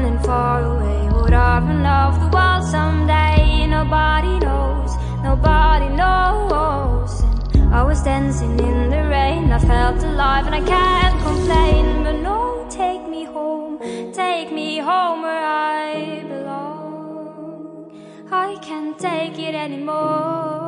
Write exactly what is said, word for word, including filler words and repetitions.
running far away. Would I run off the world someday? Nobody knows, nobody knows. And I was dancing in the rain, I felt alive and I can't complain. But no, take me home, take me home where I belong. I can't take it anymore.